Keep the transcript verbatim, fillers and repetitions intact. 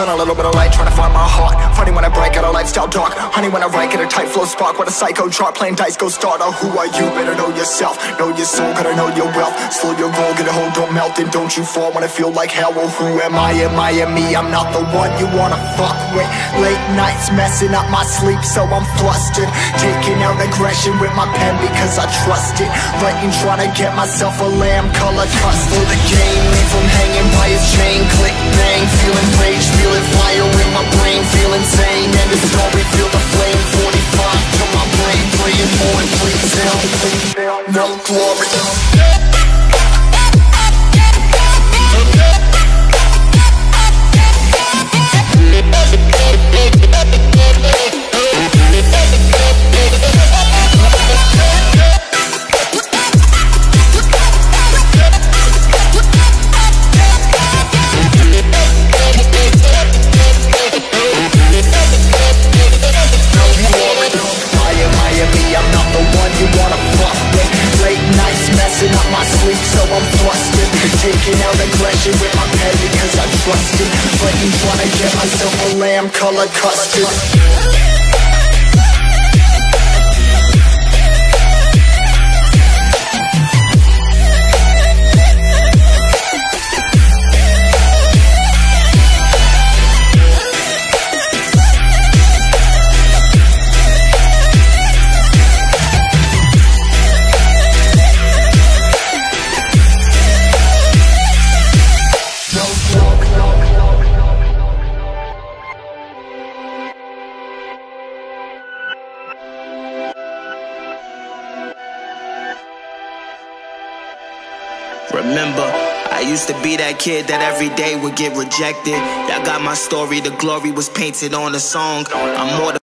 sun, a little bit of light, trying to find my heart. Funny when I break out a lifestyle dark. Honey when I write, get a tight flow spark. What a psycho chart, playing dice, go start. Oh, who are you? Better know yourself. Know your soul, gotta know your wealth. Slow your roll, get a hold, don't melt. And don't you fall when I feel like hell. Well, who am I? Am I am me? I'm not the one you wanna fuck with. Late nights messing up my sleep, so I'm flustered. Taking out aggression with my pen because I trust it. Writing, trying to get myself a lamb color cuss for the game. Leave him hanging by his chain. Click, bang, feeling rage, feeling fire in my brain, feel insane. And the story, feel the flame. Forty-five to my brain, praying for it, please help. No glory. Taking out aggression with my pen because I trust it. Fighting, trying to get myself a lamb colored custard. Remember, I used to be that kid that every day would get rejected. Y'all got my story, the glory was painted on the song. I'm more